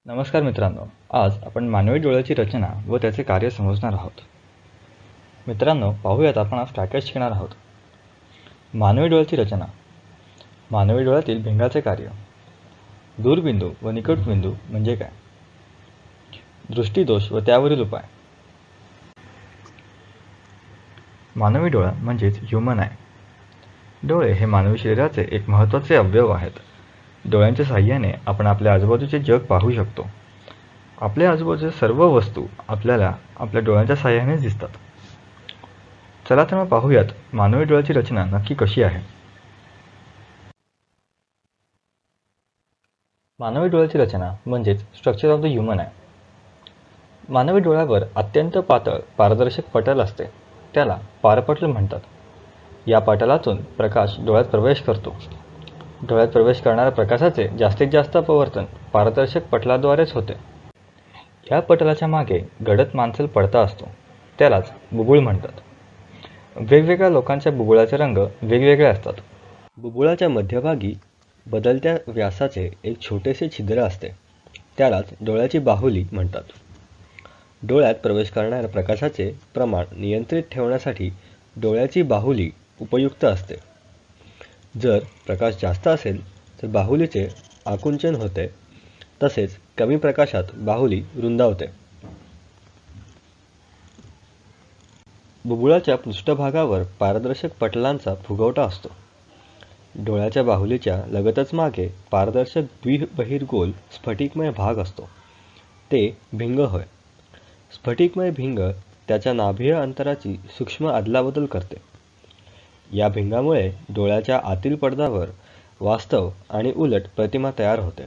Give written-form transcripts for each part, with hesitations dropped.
नमस्कार मित्रांनो, आज आपण मानवी डोळ्याची रचना व त्याचे कार्य समजणार आहोत. मित्रांनो, पाहूयात आपण आज काय काय शिकणार आहोत. मानवी डोळ्याची रचना, मानवी डोळ्यातील भिंगाचे कार्य, दूरबिंदू व निकटबिंदू म्हणजे काय, दृष्टिदोष व त्यावरील उपाय. मानवी डोळा म्हणजेच ह्युमन आय. डोळे हे मानवी शरीराचे एक महत्त्वाचे अवयव आहेत. डोळ्यांच्या साहाय्याने आपण आपल्या आजूबाजूचे जग पाहू शकतो. आपल्या आजूबाजूच्या सर्व वस्तू आपल्याला आपल्या डोळ्यांच्या साहाय्याने दिसतात. चला तर मग पाहूयात मानवी डोळ्याची रचना नक्की कशी आहे. मानवी डोळ्याची रचना म्हणजेच structure of the human eye. मानवी डोळ्यावर अत्यंत पातळ पारदर्शक पटल असते. त्याला पारपटल म्हणतात. या पटलातून प्रकाश डोळ्यात प्रवेश करतो. डोळ्यात प्रवेश करणाऱ्या प्रकाशाचे जास्तीत जास्त अपवर्तन पारदर्शक पटलाद्वारेच होते. या पटलाच्या मागे गडद मांसल पडदा असतो. त्यालाच बुबुळ म्हणतात. वेगवेगळ्या लोकांच्या बुबुळाचे रंग वेगवेगळे असतात. बुबुळाच्या मध्यभागी बदलत्या व्यासाचे एक छोटेसे छिद्र असते. त्यालाच डोळ्याची बाहुली म्हणतात. डोळ्यात प्रवेश करणाऱ्या प्रकाशाचे प्रमाण नियंत्रित ठेवण्यासाठी डोळ्याची बाहुली उपयुक्त असते. जर प्रकाश जास्त असेल तर बाहुलीचे आकुंचन होते, तसेच कमी प्रकाशात बाहुली रुंदावते. बुबुळाच्या पृष्ठभागावर पारदर्शक पटलांचा फुगवटा असतो. डोळ्याच्या बाहुलीच्या लगतच मागे पारदर्शक द्विबहिर्गोल स्फटिकमय भाग असतो. ते भिंग होय. स्फटिकमय भिंग त्याच्या नाभीय अंतराची सूक्ष्म अदलाबदल करते. या भिंगामुळे डोळ्याच्या आतील पडद्यावर वास्तव आणि उलट प्रतिमा तयार होते.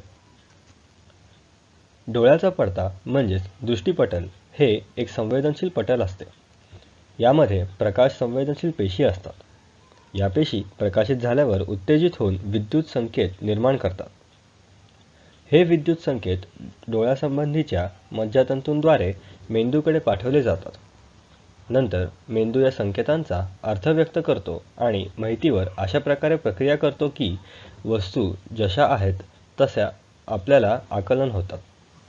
डोळ्याचा पडदा म्हणजेच दृष्टिपटल हे एक संवेदनशील पटल असते. यामध्ये प्रकाश संवेदनशील पेशी असतात. या पेशी प्रकाशित झाल्यावर उत्तेजित होऊन विद्युत संकेत निर्माण करतात. हे विद्युत संकेत डोळ्यासंबंधीच्या मज्जातंतूंद्वारे मेंदूकडे पाठवले जातात. नंतर मेंदू या संकेतांचा अर्थ व्यक्त करतो आणि माहितीवर अशा प्रकारे प्रक्रिया करतो की वस्तू जशा आहेत तशा आपल्याला आकलन होतात.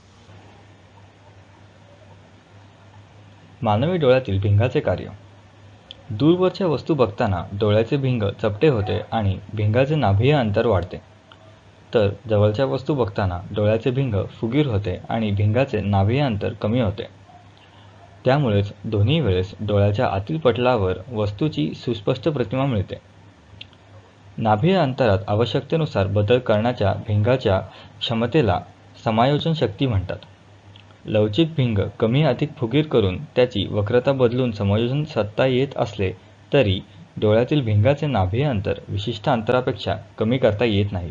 मानवी डोळ्यातील भिंगाचे कार्य. दूरवरच्या वस्तू बघताना डोळ्याचे भिंग चपटे होते आणि भिंगाचे नाभीय अंतर वाढते. तर जवळच्या वस्तू बघताना डोळ्याचे भिंग फुगीर होते आणि भिंगाचे नाभीय अंतर कमी होते. त्यामुळेच दोन्ही वेळेस डोळ्याच्या आतील पटलावर वस्तूची सुस्पष्ट प्रतिमा मिळते. नाभीय अंतरात आवश्यकतेनुसार बदल करण्याच्या भिंगाच्या क्षमतेला समायोजन शक्ती म्हणतात. लवचिक भिंग कमी अधिक फुगीर करून त्याची वक्रता बदलून समायोजन साधता येत असले तरी डोळ्यातील भिंगाचे नाभीय अंतर विशिष्ट अंतरापेक्षा कमी करता येत नाही.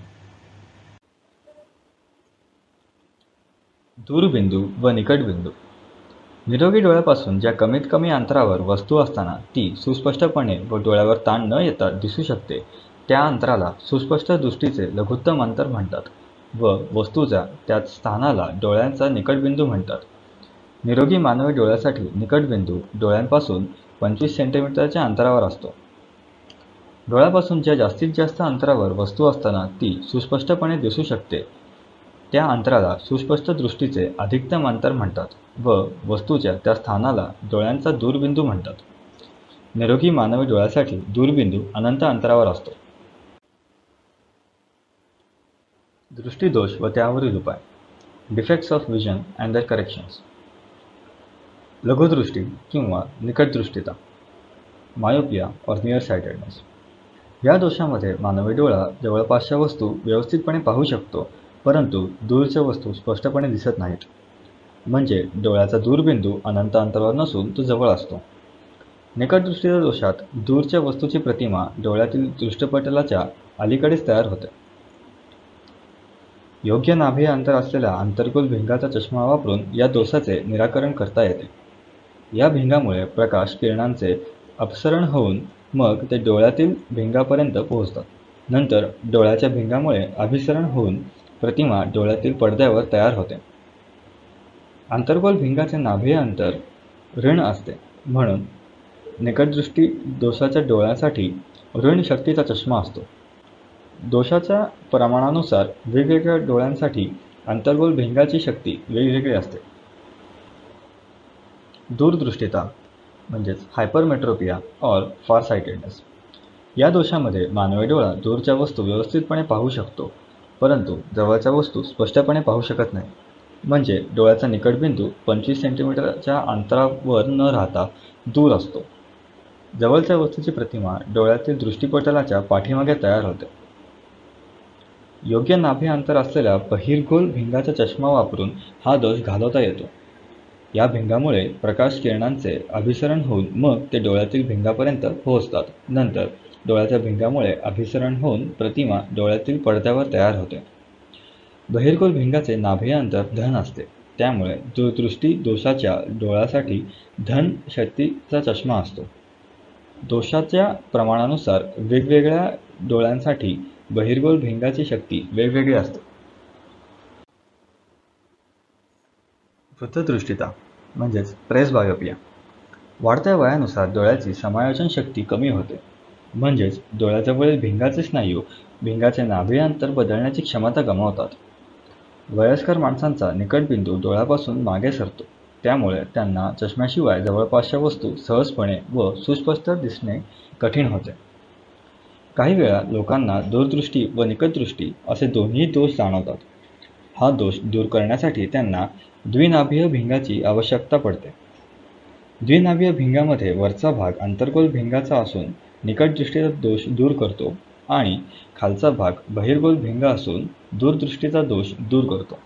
दूरबिंदू व निकटबिंदू. निरोगी डोळ्यापासून ज्या कमीत कमी अंतरावर वस्तू असताना ती सुस्पष्टपणे व डोळ्यावर ताण न येता दिसू शकते त्या अंतराला सुस्पष्ट दृष्टीचे लघुत्तम अंतर म्हणतात व वस्तूच्या त्या स्थानाला डोळ्यांचा निकटबिंदू म्हणतात. निरोगी मानवी डोळ्यासाठी निकटबिंदू डोळ्यांपासून 25 सेंटीमीटरच्या अंतरावर असतो. डोळ्यापासून ज्या जास्तीत जास्त अंतरावर वस्तू असताना ती सुस्पष्टपणे दिसू शकते त्या अंतराला सुस्पष्ट दृष्टीचे अधिकतम अंतर म्हणतात व वस्तूच्या त्या स्थानाला डोळ्यांचा दूरबिंदू म्हणतात. निरोगी मानवी डोळ्यासाठी दूरबिंदू अनंत अंतरावर असतो. दृष्टिदोष व त्यावरील उपाय. Defects of vision and their corrections. लघुदृष्टी किंवा निकटदृष्टिता, मायोपिया और नियर साइटेडनेस. या दोषामध्ये मानवी डोळा जवळपासच्या वस्तू व्यवस्थितपणे पाहू शकतो, परंतु दूरच्या वस्तू स्पष्टपणे दिसत नाहीत. म्हणजे डोळ्याचा दूरबिंदू अनंत अंतरावर नसून तो जवळ असतो. निकटदृष्टीच्या दोषात दूरच्या वस्तूची प्रतिमा डोळ्यातील दृष्टिपटलाच्या अलीकडेच तयार होते. योग्य नाभीय अंतर असलेल्या अंतर्गोल भिंगाचा चष्मा वापरून या दोषाचे निराकरण करता येते. या भिंगामुळे प्रकाश किरणांचे अपसरण होऊन मग ते डोळ्यातील भिंगापर्यंत पोहोचतात. नंतर डोळ्याच्या भिंगामुळे अभिसरण होऊन प्रतिमा डोळ्यातील पडद्यावर तयार होते. अंतर्गोल भिंगाचे नाभीय अंतर ऋण असते, म्हणून निकटदृष्टी दोषाच्या डोळ्यांसाठी ऋण शक्तीचा चष्मा असतो. दोषाच्या प्रमाणानुसार वेगवेगळ्या डोळ्यांसाठी अंतर्गोल भिंगाची शक्ती वेगवेगळी असते. दूरदृष्टिता म्हणजेच हायपरमेट्रोपिया ऑर फारसाइटेडनेस. या दोषामध्ये मानवी डोळा दूरच्या वस्तू व्यवस्थितपणे पाहू शकतो, परंतु जवळच्या वस्तू स्पष्टपणे पाहू शकत नाही. म्हणजे डोळ्याचा निकटबिंदू 25 सेंटीमीटरच्या अंतरावर न राहता दूर असतो. जवळच्या वस्तूची प्रतिमा डोळ्यातील दृष्टिपटलाच्या पाठीमागे तयार होते. योग्य नाभी अंतर असलेल्या बहिर्गोल भिंगाचा चष्मा वापरून हा दोष घालवता येतो. या भिंगामुळे प्रकाश किरणांचे अभिसरण होऊन मग ते डोळ्यातील भिंगापर्यंत पोहोचतात. नंतर डोळ्याच्या भिंगामुळे अभिसरण होऊन प्रतिमा डोळ्यातील पडद्यावर तयार होते. बहिर्गोल भिंगाचे नाभी अंतर धन असते, त्यामुळे दूरदृष्टी दोषाच्या डोळ्यासाठी धन शक्तीचा चष्मा असतो. दोषाच्या प्रमाणानुसार वेगवेगळ्या डोळ्यांसाठी बहिर्गोल भिंगाची शक्ती वेगवेगळी असते. वृत्तदृष्टिता म्हणजेच प्रेसबायोपिया. वाढत्या वयानुसार डोळ्याची समायोजन शक्ती कमी होते. म्हणजेच डोळ्याजवळील भिंगाचे स्नायू भिंगाचे नाभी अंतर बदलण्याची क्षमता गमावतात. वयस्कर माणसांचा निकटबिंदू डोळ्यापासून मागे सरतो, त्यामुळे त्यांना चष्म्याशिवाय जवळपासच्या वस्तू सहजपणे व सुस्पष्ट दिसणे कठीण होते. काही वेळा लोकांना दूरदृष्टी व निकटदृष्टी असे दोन्ही दोष जाणवतात. हा दोष दूर करण्यासाठी त्यांना द्विनाभीय भिंगाची आवश्यकता पडते. द्विनाभीय भिंगामध्ये वरचा भाग अंतर्गोल भिंगाचा असून निकटदृष्टीचा दोष दूर करतो आणि खालचा भाग बहिर्गोल भिंगा असून दूरदृष्टीचा दोष दूर करतो.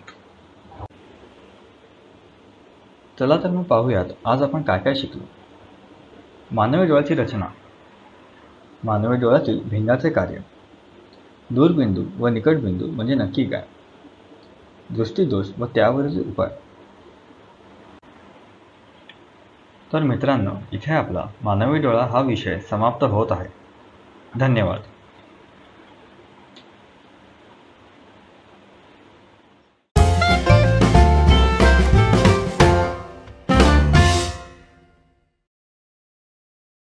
चला तर मग पाहूयात आज आपण काय काय शिकलो. मानवी डोळ्याची रचना, मानवी डोळ्यातील भिंगाचे कार्य, दूरबिंदू व निकटबिंदू म्हणजे नक्की काय, दृष्टीदोष व त्यावरील उपाय. तर मित्रांनो, इथे आपला मानवी डोळा हा विषय समाप्त होत आहे. धन्यवाद.